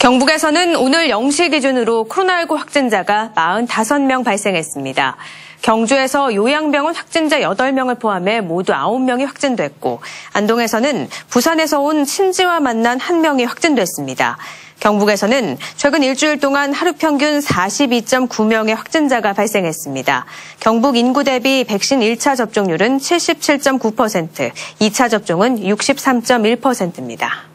경북에서는 오늘 0시 기준으로 코로나19 확진자가 45명 발생했습니다. 경주에서 요양병원 확진자 8명을 포함해 모두 9명이 확진됐고, 안동에서는 부산에서 온 친지와 만난 1명이 확진됐습니다. 경북에서는 최근 일주일 동안 하루 평균 42.9명의 확진자가 발생했습니다. 경북 인구 대비 백신 1차 접종률은 77.9%, 2차 접종은 63.1%입니다.